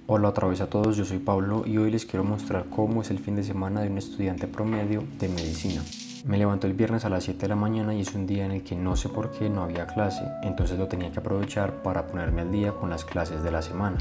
Hola otra vez a todos, yo soy Pablo y hoy les quiero mostrar cómo es el fin de semana de un estudiante promedio de medicina. Me levanto el viernes a las 7 de la mañana y es un día en el que no sé por qué no había clase, entonces lo tenía que aprovechar para ponerme al día con las clases de la semana.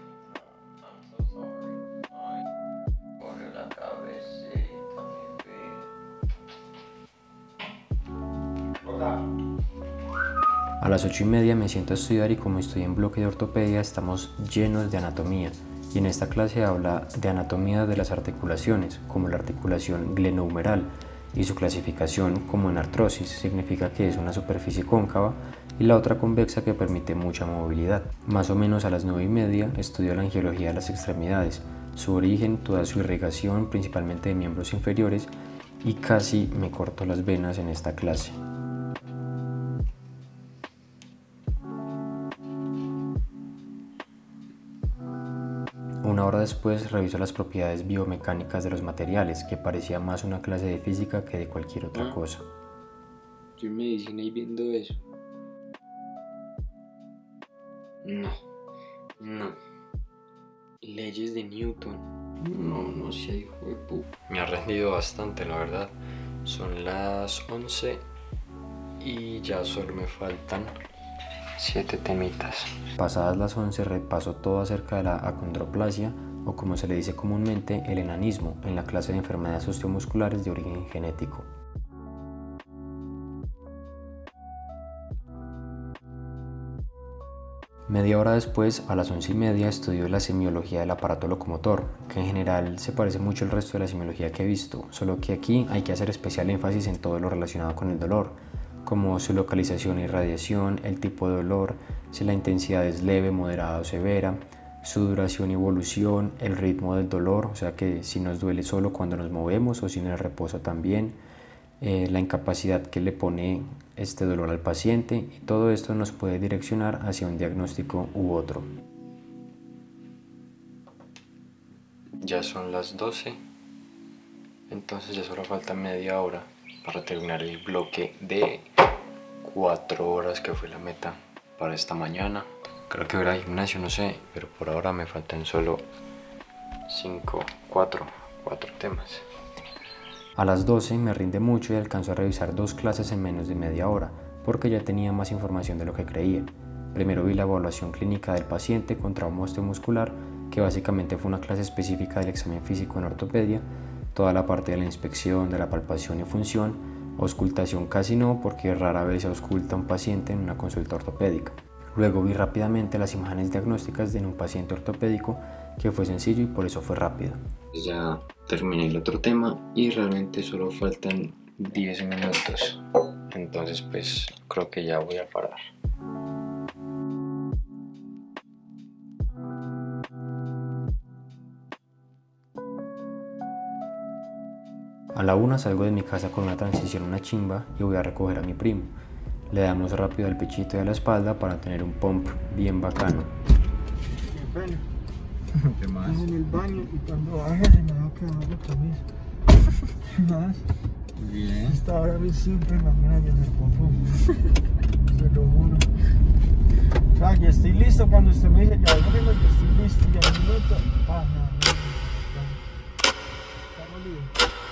A las 8:30 me siento a estudiar y como estoy en bloque de ortopedia estamos llenos de anatomía y en esta clase habla de anatomía de las articulaciones, como la articulación glenohumeral y su clasificación como en artrosis, significa que es una superficie cóncava y la otra convexa que permite mucha movilidad. Más o menos a las 9:30 estudio la angiología de las extremidades, su origen, toda su irrigación, principalmente de miembros inferiores, y casi me corto las venas en esta clase. Una hora después reviso las propiedades biomecánicas de los materiales, que parecía más una clase de física que de cualquier otra cosa. Yo en medicina y viendo eso. No. Leyes de Newton. No sé, hijo de puta. Me ha rendido bastante, la verdad. Son las 11 y ya solo me faltan 7 temitas. Pasadas las 11 repaso todo acerca de la acondroplasia, o como se le dice comúnmente, el enanismo, en la clase de enfermedades osteomusculares de origen genético. Media hora después, a las 11:30, estudio la semiología del aparato locomotor, que en general se parece mucho al resto de la semiología que he visto, solo que aquí hay que hacer especial énfasis en todo lo relacionado con el dolor, como su localización e irradiación, el tipo de dolor, si la intensidad es leve, moderada o severa, su duración y evolución, el ritmo del dolor, o sea que si nos duele solo cuando nos movemos o si en el reposo también, la incapacidad que le pone este dolor al paciente, y todo esto nos puede direccionar hacia un diagnóstico u otro. Ya son las 12, entonces ya solo falta media hora para terminar el bloque de 4 horas que fue la meta para esta mañana. Creo que voy al gimnasio, no sé, pero por ahora me faltan solo 4 temas. A las 12 me rinde mucho y alcanzo a revisar 2 clases en menos de media hora, porque ya tenía más información de lo que creía. Primero vi la evaluación clínica del paciente con trauma osteomuscular, que básicamente fue una clase específica del examen físico en ortopedia, toda la parte de la inspección, de la palpación y función, auscultación casi no, porque rara vez se ausculta un paciente en una consulta ortopédica. Luego vi rápidamente las imágenes diagnósticas de un paciente ortopédico, que fue sencillo y por eso fue rápido. Ya terminé el otro tema y realmente solo faltan 10 minutos, entonces pues creo que ya voy a parar. A la 1 salgo de mi casa con una transición, una chimba, y voy a recoger a mi primo. Le damos rápido al pechito y a la espalda para tener un pump bien bacano. ¿Qué más? En el baño y cuando baje se me va a quedar la camisa. Más. Bien. Esta hora siempre me van a llenar popó. Se lo juro. O sea, ya estoy listo cuando usted me dice, ya voy corriendo, yo estoy listo, ya un minuto. No. Está molido.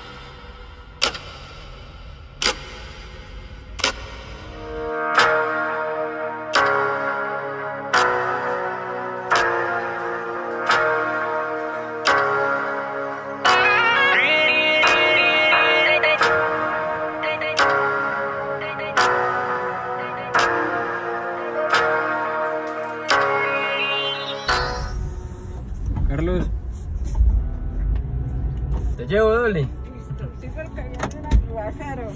Carlos, ¿te llevo, Dolly? Listo, estoy cerca de un aguacero.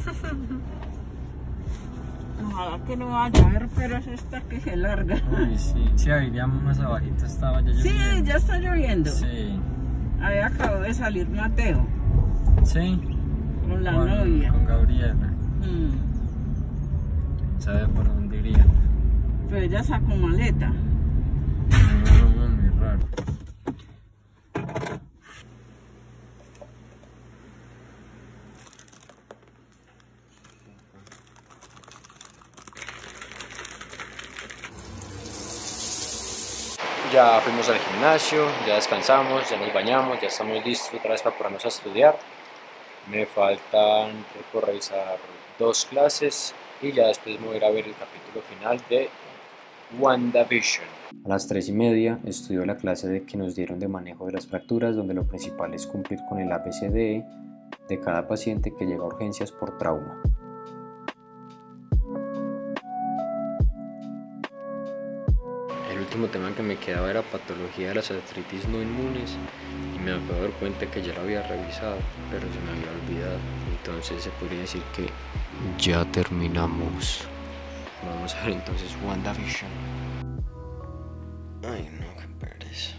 Ojalá que no vaya a ver, pero es esta que se larga. Uy, sí, ahí ya más abajito estaba ya lloviendo. Sí, ya está lloviendo. Sí. Ahí acabó de salir Mateo Sí. con la novia. Con Gabriela. ¿Sabe por dónde iría? Pero ella sacó maleta. No, muy raro. Ya fuimos al gimnasio, ya descansamos, ya nos bañamos, ya estamos listos otra vez para ponernos a estudiar. Me faltan por revisar 2 clases y ya después me voy a ir a ver el capítulo final de WandaVision. A las 3:30 estudió la clase que nos dieron de manejo de las fracturas, donde lo principal es cumplir con el ABCDE de cada paciente que llega a urgencias por trauma. El último tema que me quedaba era patología de las artritis no inmunes y me acabo de dar cuenta que ya lo había revisado, pero se me había olvidado. Entonces se podría decir que ya terminamos. Vamos a ver entonces WandaVision. Ay no, qué pereza.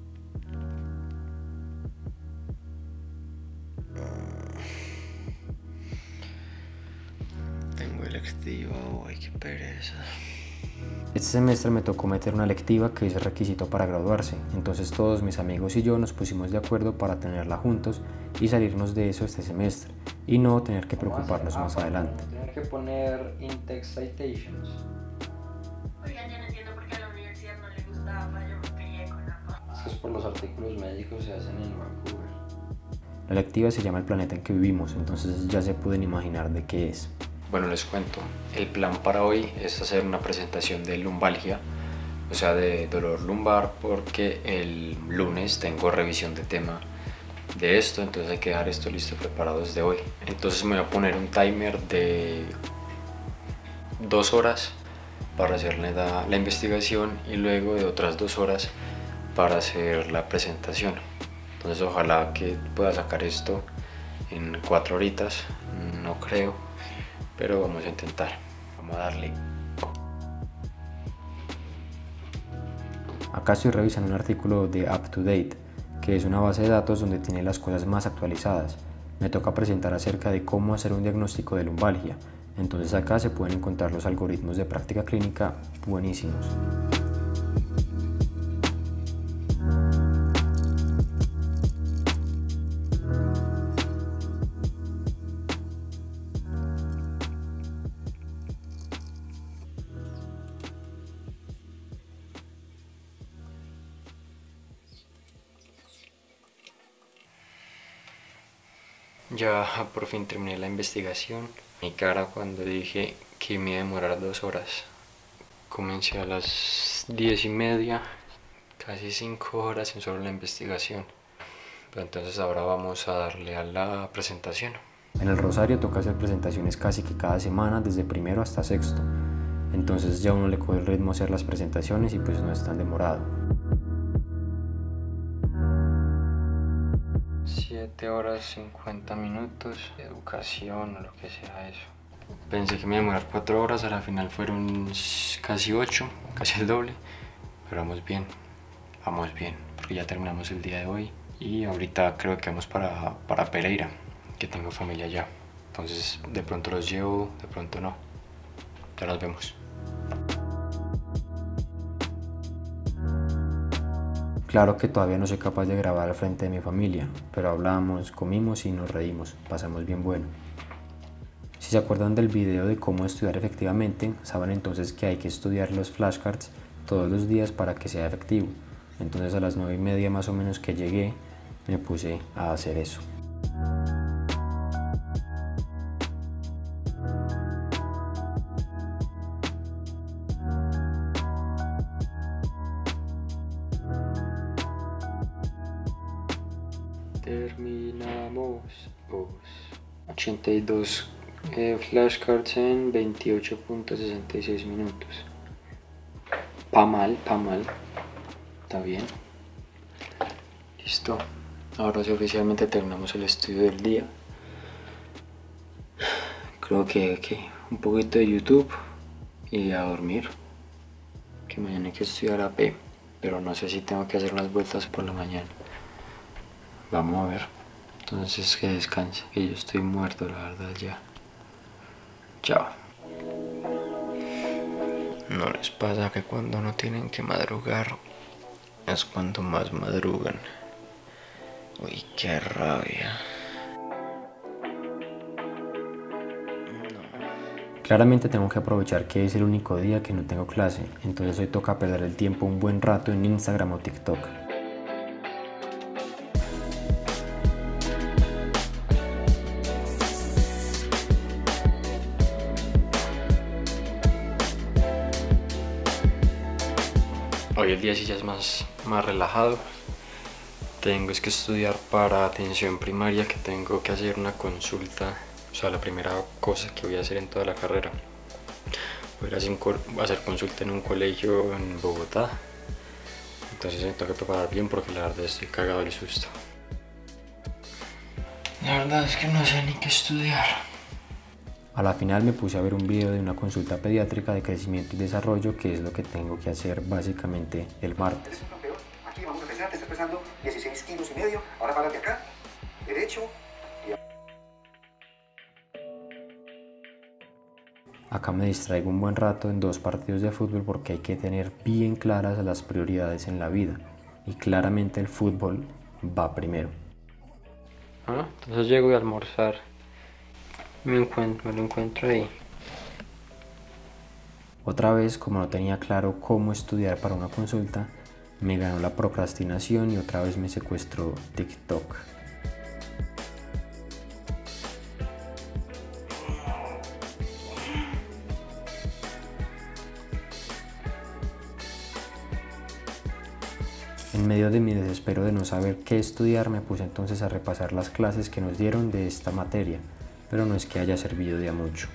Tengo electiva hoy, qué pereza. Este semestre me tocó meter una electiva que es requisito para graduarse, entonces todos mis amigos y yo nos pusimos de acuerdo para tenerla juntos y salirnos de eso este semestre y no tener que preocuparnos más adelante. Tener que poner in-text citations. Oigan, yo no entiendo por qué a la universidad no le gustaba, yo me peleé con la mamá. Es por los artículos médicos se hacen en Vancouver. La electiva se llama El planeta en que vivimos, entonces ya se pueden imaginar de qué es. Bueno, les cuento, el plan para hoy es hacer una presentación de lumbalgia, o sea de dolor lumbar, porque el lunes tengo revisión de tema de esto, entonces hay que dejar esto listo preparado desde hoy. Entonces me voy a poner un timer de 2 horas para hacer la investigación y luego de otras 2 horas para hacer la presentación. Entonces ojalá que pueda sacar esto en 4 horitas, no creo, pero vamos a intentar, vamos a darle. Acá estoy revisando un artículo de UpToDate, que es una base de datos donde tiene las cosas más actualizadas. Me toca presentar acerca de cómo hacer un diagnóstico de lumbalgia, entonces acá se pueden encontrar los algoritmos de práctica clínica buenísimos. Ya por fin terminé la investigación. Mi cara cuando dije que me iba a demorar 2 horas. Comencé a las 10:30, casi 5 horas en solo la investigación. Pero entonces ahora vamos a darle a la presentación. En el Rosario toca hacer presentaciones casi que cada semana, desde primero hasta sexto. Entonces ya uno le coge el ritmo a hacer las presentaciones y pues no es tan demorado. 7 horas 50 minutos, educación o lo que sea eso. Pensé que me iba a demorar 4 horas, a la final fueron casi 8, casi el doble. Pero vamos bien, porque ya terminamos el día de hoy. Y ahorita creo que vamos para Pereira, que tengo familia allá. Entonces de pronto los llevo, de pronto no. Ya nos vemos. Claro que todavía no soy capaz de grabar al frente de mi familia, pero hablamos, comimos y nos reímos, pasamos bien bueno. Si se acuerdan del video de cómo estudiar efectivamente, saben entonces que hay que estudiar los flashcards todos los días para que sea efectivo. Entonces a las 9:30 más o menos que llegué, me puse a hacer eso. Terminamos 82 flashcards en 28.66 minutos. Pa mal, está bien. Listo, ahora sí oficialmente terminamos el estudio del día. Creo que un poquito de YouTube y a dormir, que mañana hay que estudiar AP, pero no sé si tengo que hacer unas vueltas por la mañana. Vamos a ver. Entonces que descanse, que yo estoy muerto la verdad ya. Chao. ¿No les pasa que cuando no tienen que madrugar es cuando más madrugan? Uy, qué rabia. No. Claramente tengo que aprovechar que es el único día que no tengo clase, entonces hoy toca perder el tiempo un buen rato en Instagram o TikTok. Hoy el día sí ya es más relajado. Tengo que estudiar para atención primaria, que tengo que hacer una consulta. O sea, la primera cosa que voy a hacer en toda la carrera. Voy a hacer consulta en un colegio en Bogotá. Entonces me tengo que preparar bien porque la verdad estoy cagado del susto. La verdad es que no sé ni qué estudiar. A la final me puse a ver un video de una consulta pediátrica de crecimiento y desarrollo, que es lo que tengo que hacer básicamente el martes. Aquí vamos a pesar, te estás pesando 16 kilos y medio, ahora párate acá, derecho. Acá me distraigo un buen rato en 2 partidos de fútbol porque hay que tener bien claras las prioridades en la vida, y claramente el fútbol va primero. Entonces llego a almorzar. Me lo encuentro ahí. Otra vez, como no tenía claro cómo estudiar para una consulta, me ganó la procrastinación y otra vez me secuestró TikTok. En medio de mi desespero de no saber qué estudiar, me puse entonces a repasar las clases que nos dieron de esta materia, pero no es que haya servido de a mucho.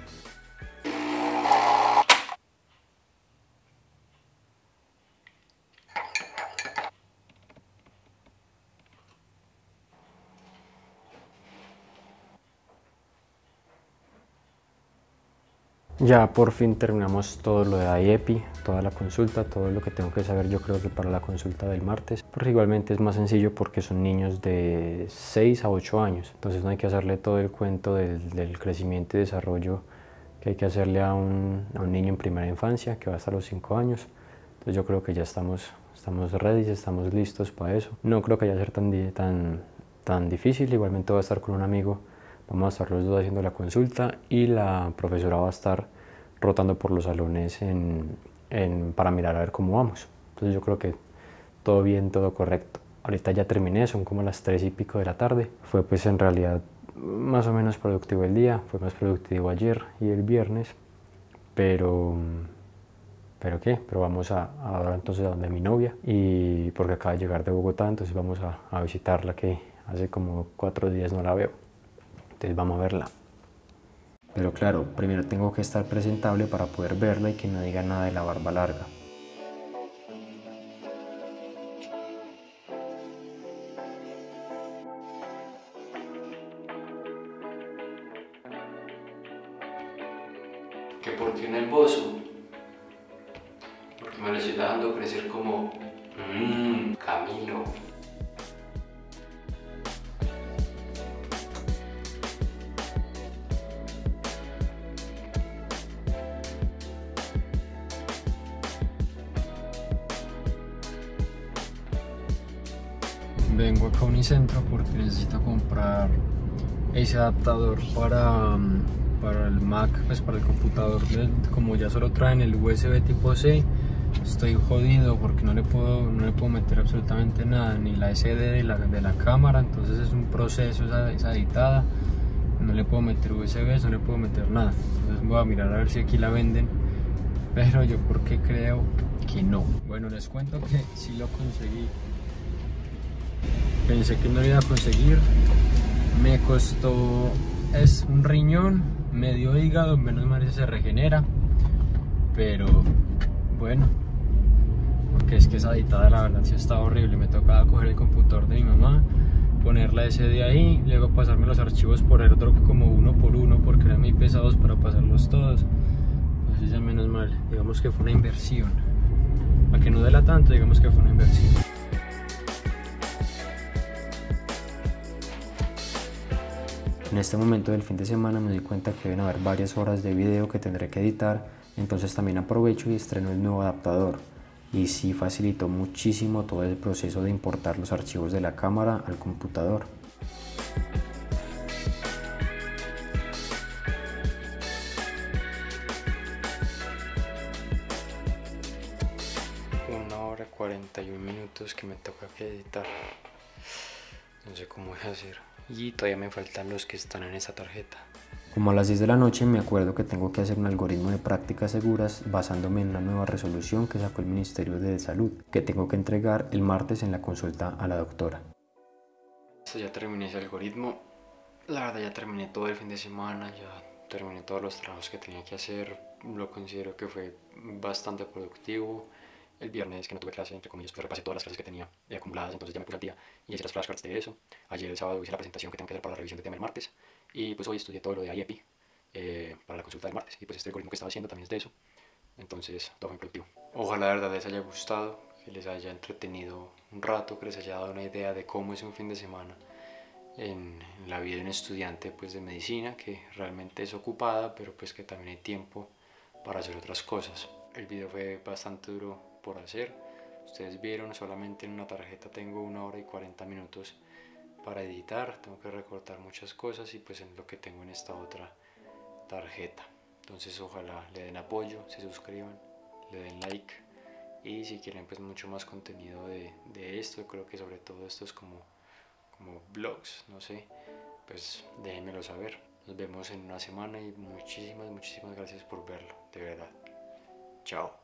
Ya por fin terminamos todo lo de IEPI, toda la consulta, todo lo que tengo que saber yo creo que para la consulta del martes, porque igualmente es más sencillo porque son niños de 6 a 8 años, entonces no hay que hacerle todo el cuento del crecimiento y desarrollo que hay que hacerle a un niño en primera infancia que va hasta los 5 años, entonces yo creo que ya estamos ready, estamos listos para eso. No creo que vaya a ser tan difícil, igualmente voy a estar con un amigo. Vamos a estar los dos haciendo la consulta y la profesora va a estar rotando por los salones para mirar a ver cómo vamos. Entonces yo creo que todo bien, todo correcto. Ahorita ya terminé, son como las 3 y pico de la tarde. Fue pues en realidad más o menos productivo el día, fue más productivo ayer y el viernes. Pero vamos ahora entonces a donde mi novia, y porque acaba de llegar de Bogotá, entonces vamos a visitarla, que hace como 4 días no la veo. Entonces vamos a verla. Pero claro, primero tengo que estar presentable para poder verla y que no diga nada de la barba larga. ¿Que por qué en el bozo? Porque me lo estoy dejando crecer como Camilo. Vengo acá a Unicentro porque necesito comprar ese adaptador para el Mac, pues para el computador. Como ya solo traen el USB tipo C, estoy jodido porque no le puedo meter absolutamente nada, ni la SD de la cámara, entonces es un proceso esa editada, no le puedo meter USB, no le puedo meter nada. Entonces voy a mirar a ver si aquí la venden, pero yo porque creo que no. Bueno, les cuento que sí lo conseguí. Pensé que no lo iba a conseguir, me costó, es un riñón, medio hígado, menos mal se regenera, pero bueno, porque es que esa editada la verdad sí estaba horrible. Me tocaba coger el computador de mi mamá, poner la SD ahí, luego pasarme los archivos por AirDrop como uno por uno porque eran muy pesados para pasarlos todos. Entonces ya menos mal, digamos que fue una inversión, para que no duela tanto, digamos que fue una inversión. En este momento del fin de semana me doy cuenta que deben haber varias horas de video que tendré que editar, entonces también aprovecho y estreno el nuevo adaptador. Y sí facilitó muchísimo todo el proceso de importar los archivos de la cámara al computador. 41 minutos que me toca editar. No sé cómo voy a hacer. Y todavía me faltan los que están en esta tarjeta. Como a las 10 de la noche me acuerdo que tengo que hacer un algoritmo de prácticas seguras basándome en una nueva resolución que sacó el Ministerio de Salud, que tengo que entregar el martes en la consulta a la doctora. Ya terminé ese algoritmo. La verdad ya terminé todo el fin de semana, ya terminé todos los trabajos que tenía que hacer. Lo considero que fue bastante productivo. El viernes, que no tuve clase, entre comillas, pues repasé todas las clases que tenía acumuladas, entonces ya me puse al día y hice las flashcards de eso. Ayer el sábado hice la presentación que tengo que hacer para la revisión de tema el martes. Y pues hoy estudié todo lo de IEPI para la consulta del martes. Y pues este algoritmo que estaba haciendo también es de eso. Entonces todo muy productivo. Ojalá la verdad les haya gustado, que les haya entretenido un rato, que les haya dado una idea de cómo es un fin de semana en la vida de un estudiante pues de medicina, que realmente es ocupada, pero pues que también hay tiempo para hacer otras cosas. El video fue bastante duro por hacer. Ustedes vieron, solamente en una tarjeta tengo 1 hora y 40 minutos para editar. Tengo que recortar muchas cosas y pues en lo que tengo en esta otra tarjeta. Entonces ojalá le den apoyo, se suscriban, le den like y si quieren pues mucho más contenido de esto, creo que sobre todo esto es como vlogs, no sé, pues déjenmelo saber. Nos vemos en una semana y muchísimas gracias por verlo, de verdad. Chao.